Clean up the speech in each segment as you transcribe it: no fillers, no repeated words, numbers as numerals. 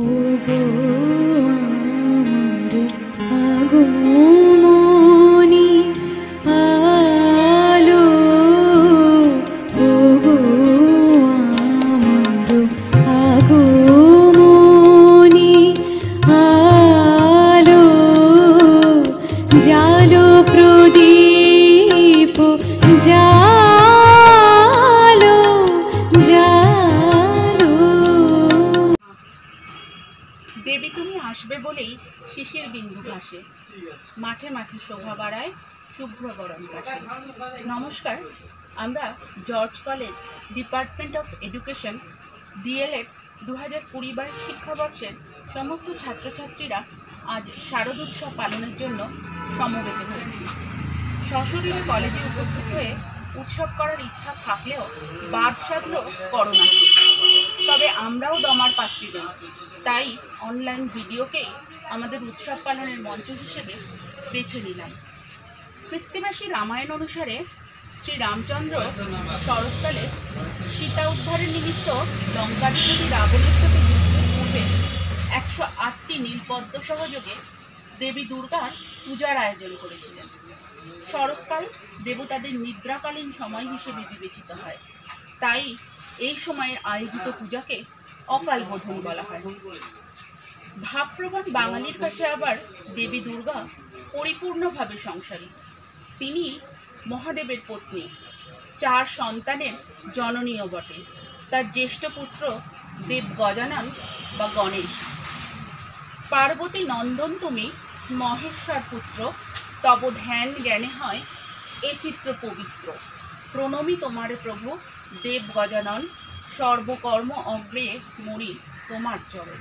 देवी तुमी आसबे बोलेई शिशिर बिंदु भासे माठे माठे शोभा बाड़ाय शुभ्र गरम काशे। नमस्कार, आमरा George College department of education DLED 2020-22 शिक्षाबर्षेर समस्त छात्र छात्रीरा आज शारदोत्सव पालनेर जन्य समवेत हয়েছি। सशरीरे कलेजे उपस्थित हয়ে उत्सव करार इच्छा थाकलेও बाध साधलो करोना। तबे आमराও दमार पाচ্ছি না, তাই অনলাইন ভিডিওকেই আমাদের উৎসব পালনের মঞ্চ হিসেবে বেছে নিলাম। কৃত্তিবাসী রামায়ণ অনুসারে শ্রী রামচন্দ্র শরৎকালে সীতা উদ্ধারের নিমিত্ত লঙ্কাধিপতি রাবণের সাথে যুদ্ধের পূর্বে 108টি নীলপদ্ম সহযোগে দেবী দুর্গার পূজার আয়োজন করেছিলেন। শরৎকাল দেবতাদের নিদ্রাকালীন সময় হিসেবে বিবেচিত হয়, তাই এই সময়ের আয়োজিত পূজাকে অকাল বোধন বলা হয়। ভাবপ্রবণ বাঙালির কাছে আবার দেবী দুর্গা পরিপূর্ণভাবে সংসারী। তিনি মহাদেবের পত্নী, 4 সন্তানের জননীও বটে। তার জ্যেষ্ঠ পুত্র দেব গজানন বা গণেশ। পার্বতী নন্দন তুমি মহেশ্বর পুত্র, তব ধ্যান জ্ঞানে হয় এ চিত্র পবিত্র। প্রণমী তোমারে প্রভু দেব গজানন, সর্বকর্ম অগ্রে মরি তোমার চরণ।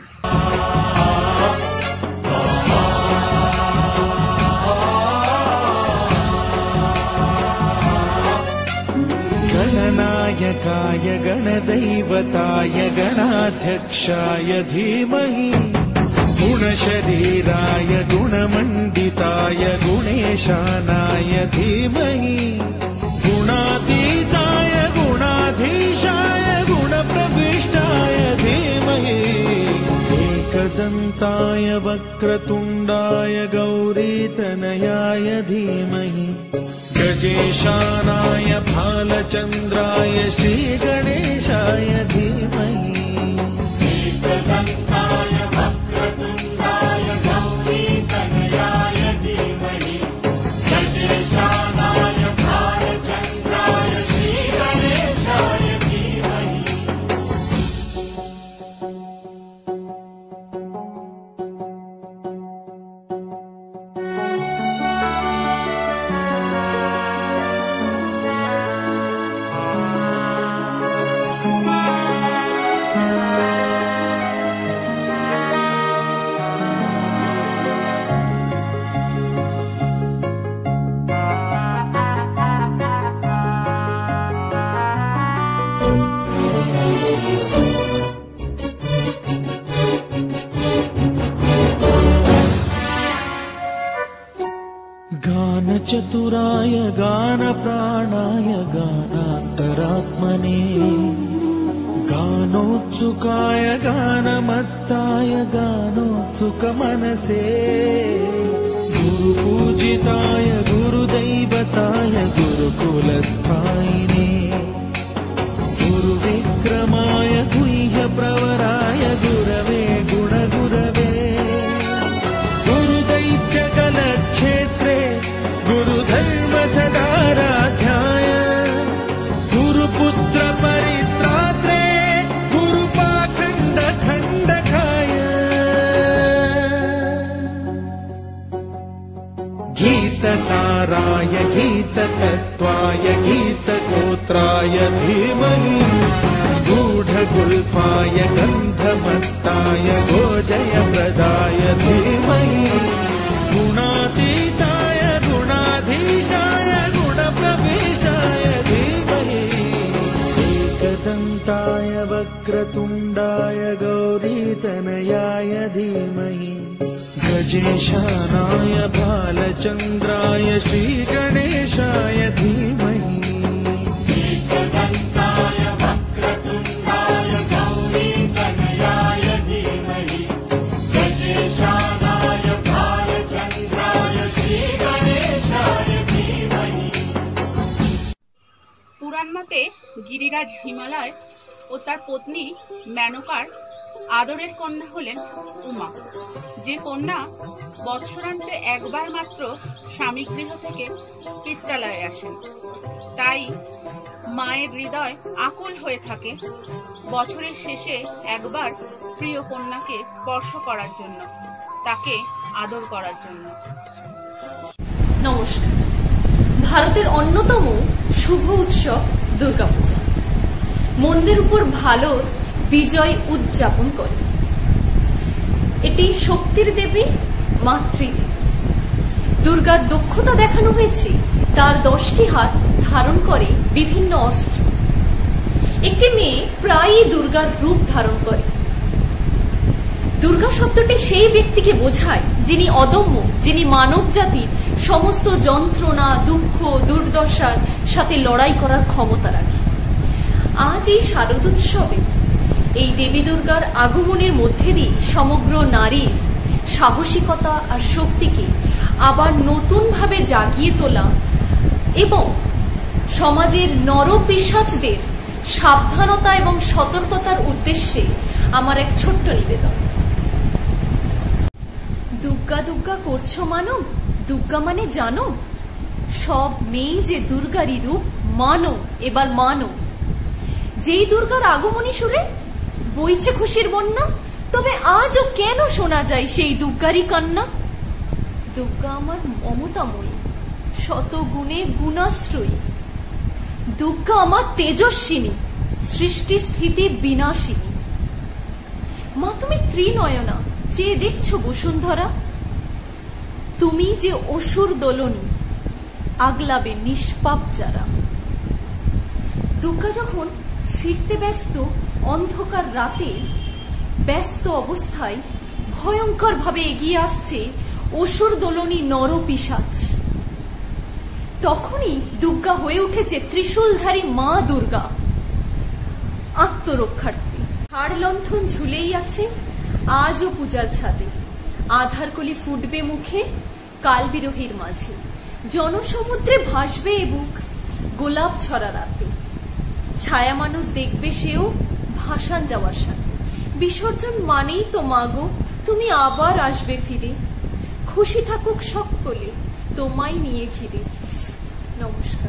गणनायकाय गणदैवताय गणाध्यक्षाय धीमहि, गुणशरीराय गुणमण्डिताय गुणेशानाय धीमहि, गुणातीताय गुणाधीशाय गुणप्रविष्टाय धीमहि, एकदन्ताय वक्रतुण्डाय गौरीतनयाय धीमहि, गजेशानाय भालचन्द्राय श्रीगणेशाय धीमहि, एकदन्ताय वक्रतुण्डाय गौरीतनयाय धीमहि, गजेशानाय भालचन्द्राय श्रीगणेशाय धीमहि। गानचतुराय गानप्राणाय गानान्तरात्मने, गानोत्सुकाय गानमत्ताय गानोत्सुकमनसे, गुरुपूजिताय गुरुदैवताय गुरुकुलस्थायिने, गुरुविक्रमाय गुह्यप्रवराय गुरवे गुणगुरवे, गुरुदैत्यकलक्षेत्रे गुरुधर्म सदाराध्याय, गुरुपुत्र परित्रात्रे गुरुपाखण्ड खण्डकाय, गीतसाराय गीततत्त्वाय गीतगोत्राय धीमहि, गूढगुल्फाय गन्धमत्ताय गोजयप्रदाय धीमहि, गुणातीताय गुणाधीशाय गुणप्रविष्टाय धीमहि, एकदन्ताय वक्रतुण्डाय गौरीतनयाय धीमहि, गजेशानाय भालचन्द्राय श्रीगणेशाय धीमहि, एकदन्ताय वक्रतुण्डाय गौरीतनयाय धीमहि, দেবরাজ হিমালয় ও তার পত্নী মেনকার আদরের কন্যা হলেন উমা, যে কন্যা বৎসরান্তে একবার মাত্র স্বামী গৃহ থেকে পিত্রালয়ে আসেন। তাই মায়ের হৃদয় আকুল হয়ে থাকে বছরের শেষে একবার প্রিয় কন্যাকে স্পর্শ করার জন্য, তাকে আদর করার জন্য। নমস্কার। ভারতের অন্যতম শুভ উৎসব দুর্গাপূজা মন্দের উপর ভালোর বিজয় উদযাপন করে। এটি শক্তির দেবী, মাতৃদেবী। দুর্গার দক্ষতা দেখানো হয়েছে তার 10টি হাত ধারণ করে বিভিন্ন অস্ত্র। একটি মেয়ে প্রায়ই দুর্গার রূপ ধারণ করে। দুর্গা শব্দটি সেই ব্যক্তিকে বোঝায় যিনি অদম্য, যিনি মানব জাতির সমস্ত যন্ত্রণা, দুঃখ, দুর্দশার সাথে লড়াই করার ক্ষমতা রাখে। আজ এই শারদোৎসবে এই দেবী দুর্গার আগমনের মধ্যে দিয়ে সমগ্র নারীর সাহসিকতা আর শক্তিকে আবার নতুনভাবে জাগিয়ে তোলা এবং সমাজের নরপিশাচদের সাবধানতা এবং সতর্কতার উদ্দেশ্যে আমার এক ছোট্ট নিবেদন। দুর্গা দুর্গা করছো মানো, দুর্গা মানে জানো, সব মেয়ে যে দুর্গারই রূপ মানো, এবার মানো। যেই দুর্গার আগমনী সুরে বইছে খুশির বন্যা, তবে আজও কেন শোনা যায় সেই দুর্গারই কান্না? দুর্গা আমার মমতাময়ী, শত গুণে গুণাশ্রয়ী। দুর্গা আমার তেজস্বিনী, সৃষ্টি স্থিতি বিনাশিনী। মা তুমি ত্রিনয়না, চেয়ে দেখছো বসুন্ধরা। তুমি যে অসুর দোলনী, আগলাবে নিষ্পাপ যারা। দুর্গা যখন ফিরতে ব্যস্ত অন্ধকার রাতে, ব্যস্ত অবস্থায় ভয়ঙ্কর ভাবে এগিয়ে আসছে অসুর দোলনী নরপিশাচ। তখনই দুর্গা হয়ে উঠেছে ত্রিশূলধারী মা দুর্গা, আত্মরক্ষার্থী। হাড় লণ্ঠন ঝুলেই আছে আজও পূজার ছাদে, আধার কলি ফুটবে মুখে কাল বিরোহীর মাঝে। জনসমুদ্রে ভাসবে এ বুক গোলাপ ছড়া রাতে, ছায়া মানুষ দেখবে সেও ভাসান যাওয়ার সাথে। বিসর্জন মানেই তো মাগো তুমি আবার আসবে ফিরে, খুশি থাকুক সকলে তোমায় নিয়ে ঘিরে। নমস্কার।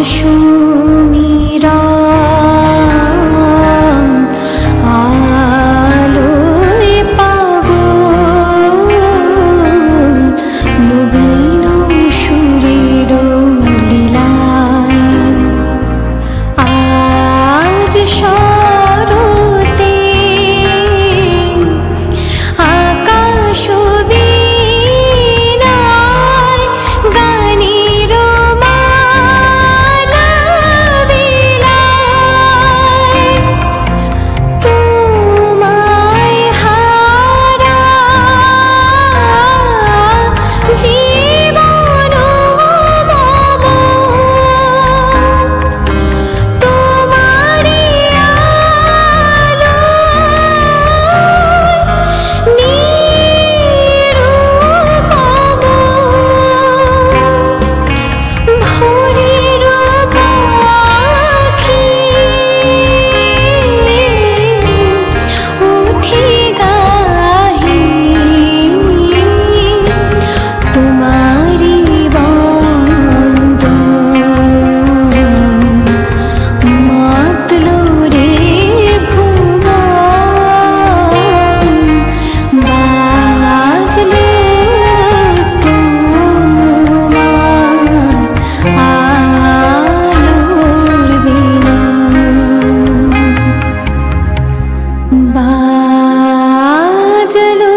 সুমিরা আলোয় পাগল নবীন সুরের লীলায় আজ শরতে আকাশ বীণায় গানের মালা বিলায় তোমায় হারা জীবন মম তোমারি আলোয় নিরুপম ভোরের পাখি উঠে গাহি তোমারি বন্দন মাতলো রে ভুবন বাজলো তোমার আলোর বিনা বাজলো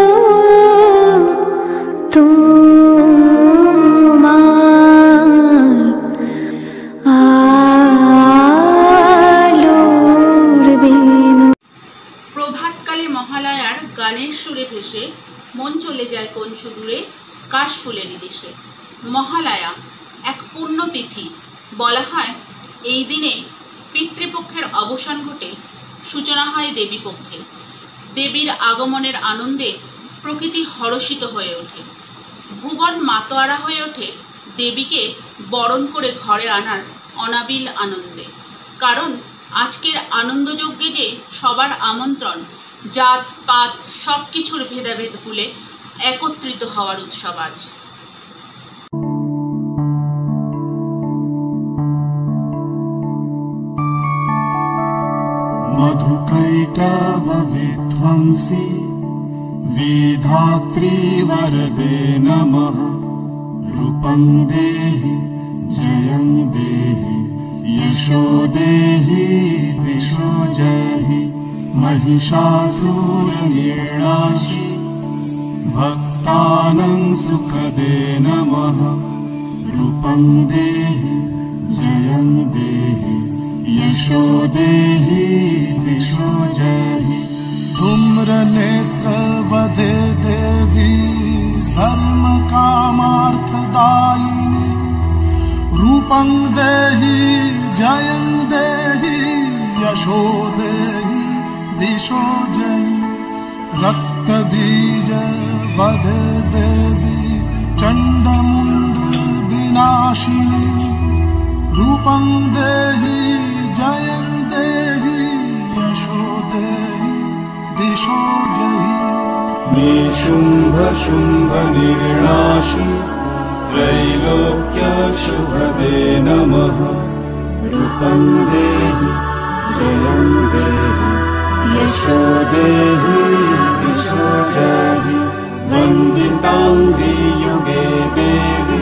তোমার আলোর বিনা প্রভাতকালে মহালয়ার গানের সুরে ভেসে মন চলে যায় কোন সুদূরে কাশফুলেরই দেশে। মহালয়া এক পুণ্যতিথি। বলা হয় এই দিনে পিতৃপক্ষের অবসান ঘটে সূচনা হয় দেবী পক্ষের। দেবীর আগমনের আনন্দে প্রকৃতি হর্ষিত হয়ে ওঠে, ভুবন মাতোয়ারা হয়ে ওঠে দেবীকে বরণ করে ঘরে আনার অনাবিল আনন্দে। কারণ আজকের আনন্দযজ্ঞে যে সবার আমন্ত্রণ, জাত পাত সব কিছুর ভেদাভেদ ভুলে একত্রিত হওয়ার উৎসব আজ। मधुकैटव विध्वंसी वेधात्री वरदे नमः। रूपं देहि जयं देहि यशो देहि दिशो जहि। महिषासुरनिर्णाशि भक्तानां सुखदे नमः। रूपं देहि जयं देहि यशो देहि दिशो जहि। धूम्रनेत्र वदे देवी धर्म कामार्थदायिनी। रूपं देहि जयं देहि यशो देहि दिशो जहि। रक्तबीज वदे देवी चण्डमुण्ड विनाशिनी। रूपं देहि जयं देहि यशो देहि दिशो जहि। निशुम्भ शुम्भ निर्णाशि त्रैलोक्य शुभदे नमः। रूपं देहि जयं देहि यशो देहि दिशो जहि। वन्दिताङ्गी युगे देवी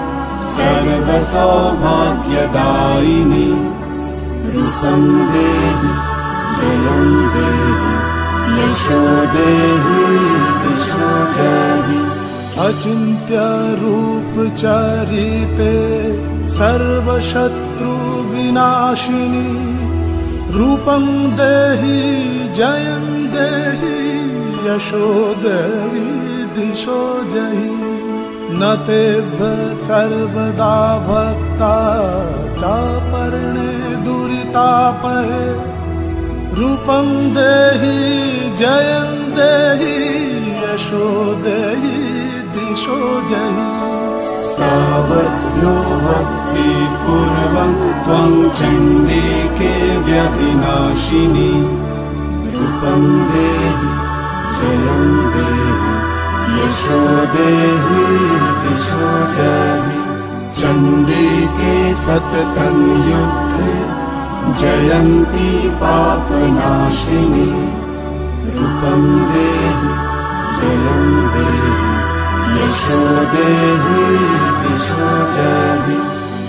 सर्वसौभाग्यदायिनी। रूपं देहि जयं देहि यशो देहि दिशो जहि। अचिन्त्य रूप चरिते सर्वशत्रु विनाशिनी। रूपं देहि जयं देहि यशो देहि दिशो जहि। न तेभ्य सर्वदा भक्ता चापर्णे दुरितापहे। रूपं देहि जयं देहि यशो देहि दिशो जहि। तावद्भ्यो भक्तिपूर्वं त्वं चण्डिके व्यधिनाशिनी। रूपं देहि जयं देहि यशो देहि दिशो जहि। चण्डे के सततं युद्धे जयन्ती पापनाशिनी रूपं देहि जयं देहि यशो देहि दिशो जहि।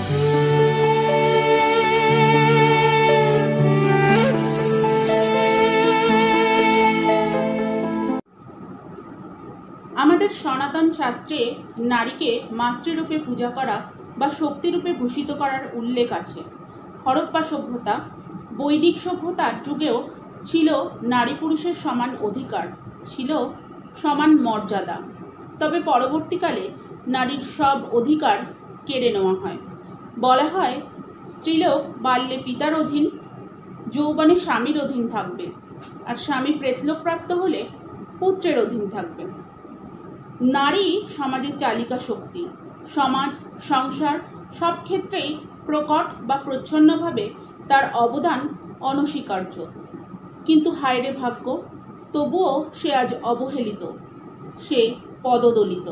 আমাদের সনাতন শাস্ত্রে নারীকে মাতৃরূপে পূজা করা বা শক্তিরূপে ভূষিত করার উল্লেখ আছে। হরপ্পা সভ্যতা, বৈদিক সভ্যতার যুগেও ছিল নারী পুরুষের সমান অধিকার, ছিল সমান মর্যাদা। তবে পরবর্তীকালে নারীর সব অধিকার কেড়ে নেওয়া হয়। বলা হয় স্ত্রীলোক বাল্যে পিতার অধীন, যৌবনে স্বামীর অধীন থাকবে, আর স্বামী প্রেতলোক প্রাপ্ত হলে পুত্রের অধীন থাকবে। নারী সমাজের চালিকা শক্তি, সমাজ সংসার সব ক্ষেত্রেই প্রকট বা প্রচ্ছন্নভাবে তার অবদান অনস্বীকার্য। কিন্তু হায়রে ভাগ্য, তবুও সে আজ অবহেলিত, সে পদদলিত।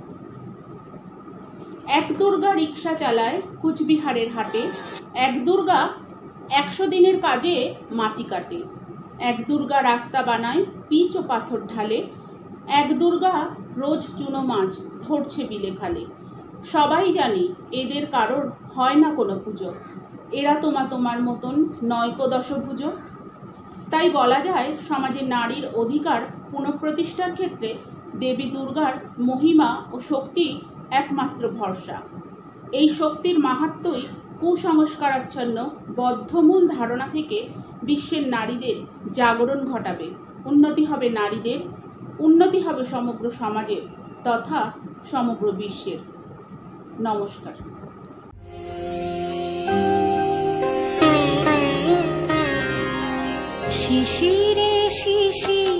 এক দুর্গা রিক্সা চালায় কুচবিহারের হাটে, এক দুর্গা 100 দিনের কাজে মাটি কাটে, এক দুর্গা রাস্তা বানায় পিচ ও পাথর ঢালে, এক দুর্গা রোজ চুনো মাছ ধরছে বিলে খালে। সবাই জানি এদের কারোর হয় না কোনো পুজো, এরা তোমার মতন নয়কো দশভুজ। তাই বলা যায় সমাজে নারীর অধিকার পুনঃপ্রতিষ্ঠার ক্ষেত্রে দেবী দুর্গার মহিমা ও শক্তি একমাত্র ভরসা। এই শক্তির মাহাত্ম্যই কুসংস্কারাচ্ছন্ন বদ্ধমূল ধারণা থেকে বিশ্বের নারীদের জাগরণ ঘটাবে। উন্নতি হবে নারীদের, উন্নতি হবে সমগ্র সমাজের তথা সমগ্র বিশ্বের। নমস্কার। শিশিরে শিশির